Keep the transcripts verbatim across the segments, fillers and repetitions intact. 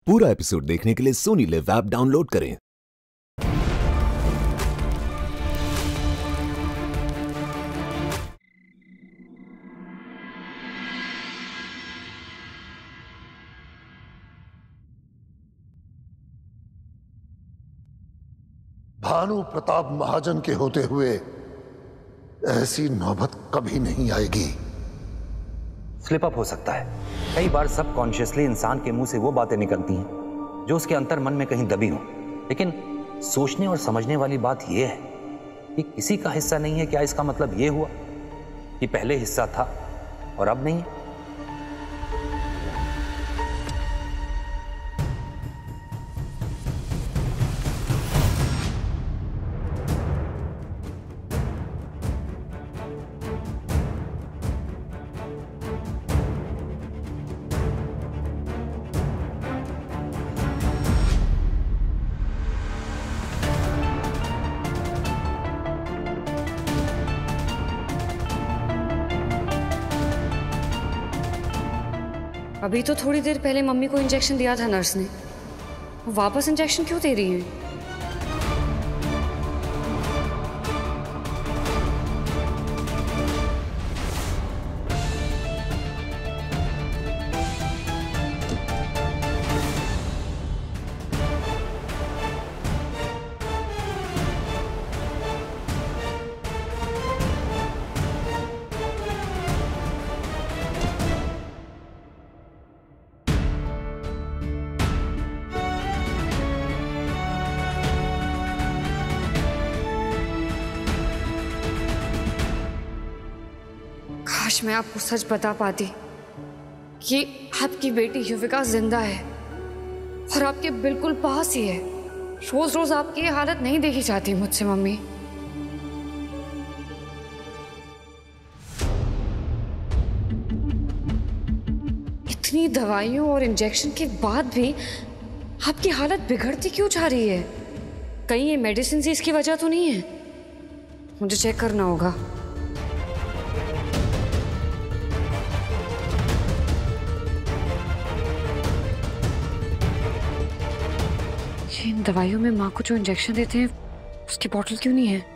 पूरा एपिसोड देखने के लिए सोनी लिव ऐप डाउनलोड करें। भानु प्रताप महाजन के होते हुए ऐसी नौबत कभी नहीं आएगी। स्लिप अप हो सकता है। कई बार सबकॉन्शियसली इंसान के मुंह से वो बातें निकलती हैं जो उसके अंतर मन में कहीं दबी हो, लेकिन सोचने और समझने वाली बात यह है कि किसी का हिस्सा नहीं है। क्या इसका मतलब यह हुआ कि पहले हिस्सा था और अब नहीं है? अभी तो थोड़ी देर पहले मम्मी को इंजेक्शन दिया था नर्स ने, वापस इंजेक्शन क्यों दे रही है? मैं आपको सच बता पाती कि आपकी बेटी युविका जिंदा है और आपके बिल्कुल पास ही है। रोज रोज आपकी ये हालत नहीं देखी जाती मुझसे मम्मी। इतनी दवाइयों और इंजेक्शन के बाद भी आपकी हालत बिगड़ती क्यों जा रही है? कहीं ये मेडिसिन से इसकी वजह तो नहीं है? मुझे चेक करना होगा। इन दवाइयों में माँ को जो इंजेक्शन देते हैं उसकी बोतल क्यों नहीं है?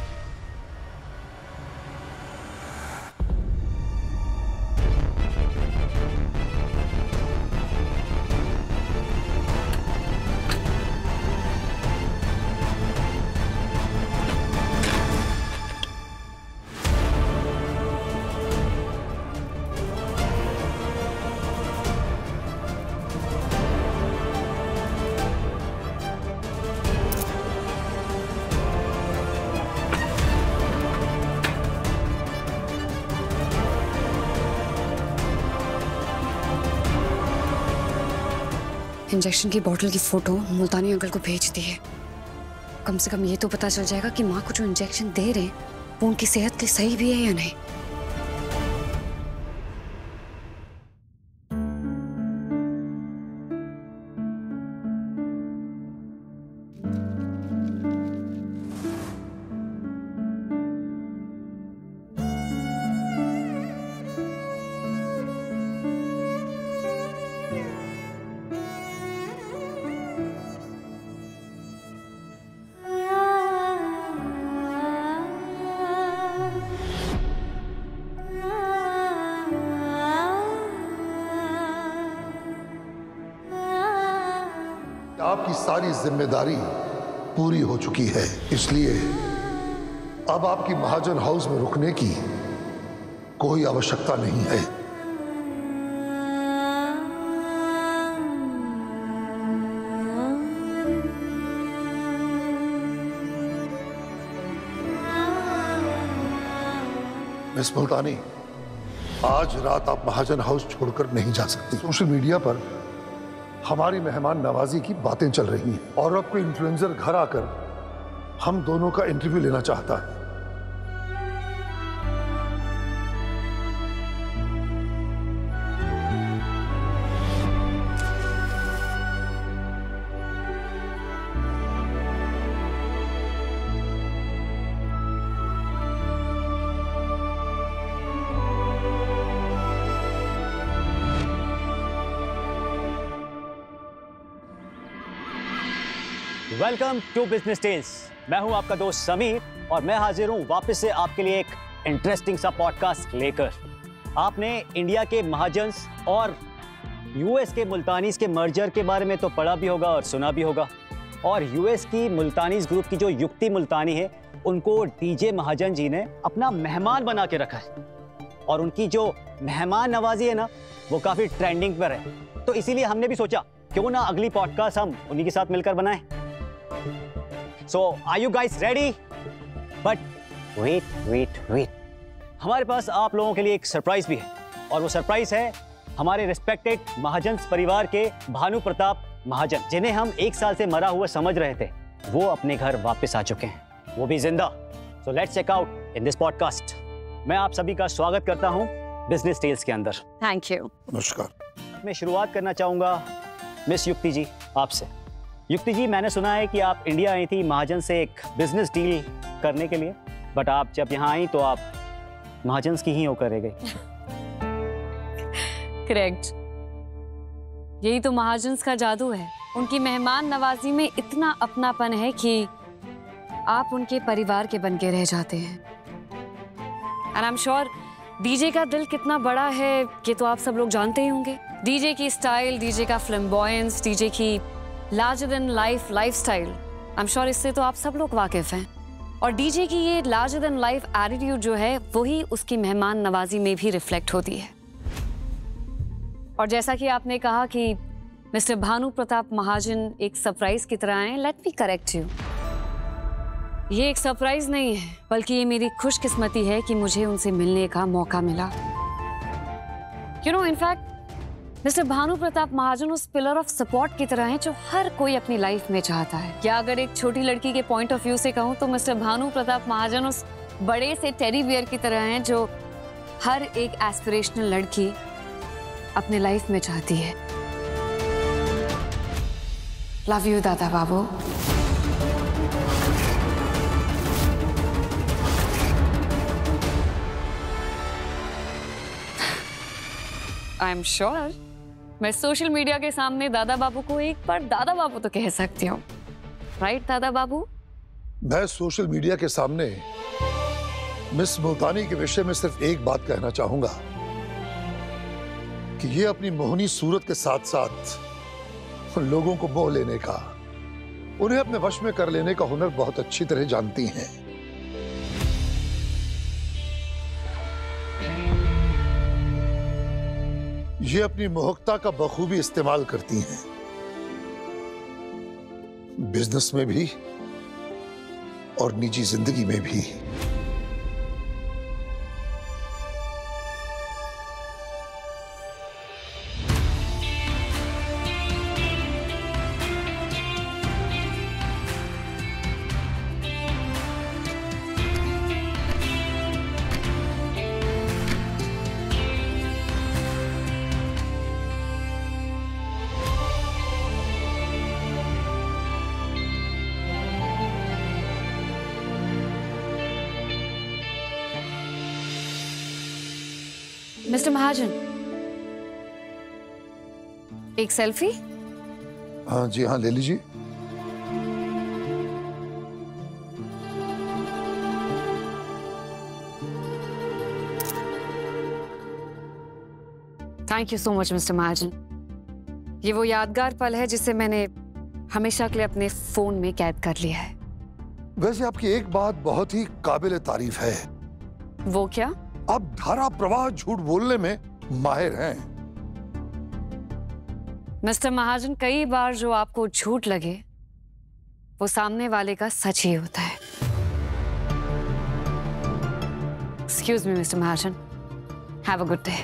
इंजेक्शन की बोतल की फोटो मुल्तानी अंकल को भेज दी है। कम से कम ये तो पता चल जाएगा कि माँ को जो इंजेक्शन दे रहे हैं वो उनकी सेहत के लिए सही भी है या नहीं। आपकी सारी जिम्मेदारी पूरी हो चुकी है, इसलिए अब आपकी महाजन हाउस में रुकने की कोई आवश्यकता नहीं है। मिस मुल्तानी, आज रात आप महाजन हाउस छोड़कर नहीं जा सकती। सोशल मीडिया पर हमारी मेहमान नवाजी की बातें चल रही हैं और अब कोई इन्फ्लुएंसर घर आकर हम दोनों का इंटरव्यू लेना चाहता है। Welcome to business tales. मैं हूं आपका दोस्त समीर और मैं हाजिर हूं वापस से आपके लिए एक इंटरेस्टिंग सा पॉडकास्ट लेकर। आपने इंडिया के महाजन्स और यूएस के मुल्तानीज के मर्जर के बारे में तो पढ़ा भी होगा और सुना भी होगा। और यूएस की मुल्तानीज ग्रुप की जो युक्ति मुल्तानी है, उनको डीजे महाजन जी ने अपना मेहमान बना के रखा है और उनकी जो मेहमान नवाजी है ना, वो काफी ट्रेंडिंग पर है। तो इसीलिए हमने भी सोचा क्यों ना अगली पॉडकास्ट हम उन्हीं के साथ मिलकर बनाएं। So are you guys ready? But wait wait wait, हमारे पास आप लोगों के लिए एक सरप्राइज भी है और वो सरप्राइज है हमारे रिस्पेक्टेड महाजन परिवार के भानु प्रताप महाजन, जिन्हें हम एक साल से मरा हुआ समझ रहे थे। वो अपने घर वापस आ चुके हैं, वो भी जिंदा। So let's check out in this podcast. मैं आप सभी का स्वागत करता हूं बिजनेस टेल्स के अंदर। Thank you. नमस्कार। मैं शुरुआत करना चाहूंगा मिस युक्ति जी आपसे। युक्ति जी, मैंने सुना है कि आप इंडिया आई थी महाजन से एक बिजनेस डील करने के लिए, बट आप जब यहाँ आई तो आप महाजन की ही होकर रह गई। करेक्ट, यही तो महाजन का जादू है। उनकी मेहमान नवाजी में इतना अपनापन है कि आप उनके परिवार के बन के रह जाते हैं। And I am sure DJ का दिल कितना बड़ा है ये तो आप सब लोग जानते ही होंगे। डीजे की स्टाइल, डीजे का फ्लैम्बॉयंस, डीजे की larger than life lifestyle, I am sure इससे तो आप सब लोग वाकिफ हैं। और डीजे की ये लार्जर देन लाइफ एटीट्यूड जो है वही उसकी मेहमान नवाजी में भी रिफ्लेक्ट होती है। और जैसा कि आपने कहा कि मिस्टर भानु प्रताप महाजन एक सरप्राइज की तरह आए, लेट मी करेक्ट यू, ये एक सरप्राइज नहीं है बल्कि ये मेरी खुशकिस्मती है कि मुझे उनसे मिलने का मौका मिला। You know, in fact mister Bhanu Pratap Mahajan उस पिलर ऑफ सपोर्ट की तरह हैं जो हर कोई अपनी लाइफ में चाहता है। या अगर एक छोटी लड़की के पॉइंट ऑफ व्यू से कहूँ तो मिस्टर भानु प्रताप महाजन उस बड़े से टेडी बियर की तरह हैं जो हर एक एस्पिरेशनल लड़की अपने लाइफ में चाहती है। Love you Dada Babu. I am sure मैं सोशल मीडिया के सामने दादा बाबू को एक बार दादा बाबू तो कह सकती हूँ, राइट दादा बाबू? मैं सोशल मीडिया के सामने मिस मुल्तानी के विषय में सिर्फ एक बात कहना चाहूंगा कि ये अपनी मोहनी सूरत के साथ साथ लोगों को मोह लेने का, उन्हें अपने वश में कर लेने का हुनर बहुत अच्छी तरह जानती हैं। ये अपनी मोहकता का बखूबी इस्तेमाल करती हैं, बिजनेस में भी और निजी जिंदगी में भी। मिस्टर महाजन, एक सेल्फी? हाँ जी हाँ, ले लीजिए। Thank you so much mister Mahajan. ये वो यादगार पल है जिसे मैंने हमेशा के लिए अपने फोन में कैद कर लिया है। वैसे आपकी एक बात बहुत ही काबिल तारीफ है। वो क्या? आप धारा प्रवाह झूठ बोलने में माहिर हैं। मिस्टर महाजन, कई बार जो आपको झूठ लगे वो सामने वाले का सच ही होता है। Excuse me mister Mahajan, have a good day.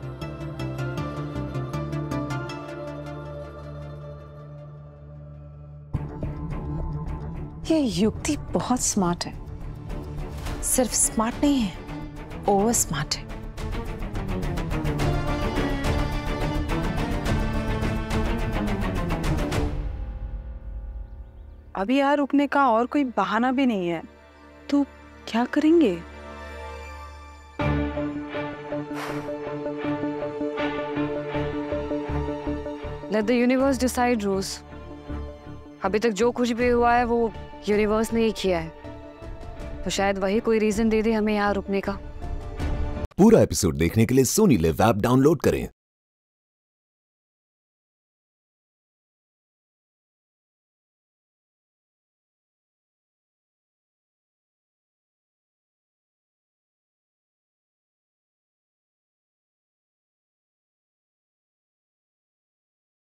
ये युक्ति बहुत स्मार्ट है, सिर्फ स्मार्ट नहीं है, ओवर स्मार्ट है। अभी यहाँ रुकने का और कोई बहाना भी नहीं है, तो क्या करेंगे? Let the universe decide, Rose. अभी तक जो कुछ भी हुआ है वो यूनिवर्स ने ही किया है, तो शायद वही कोई रीजन दे दे हमें यहाँ रुकने का। पूरा एपिसोड देखने के लिए सोनी लिव ऐप डाउनलोड करें।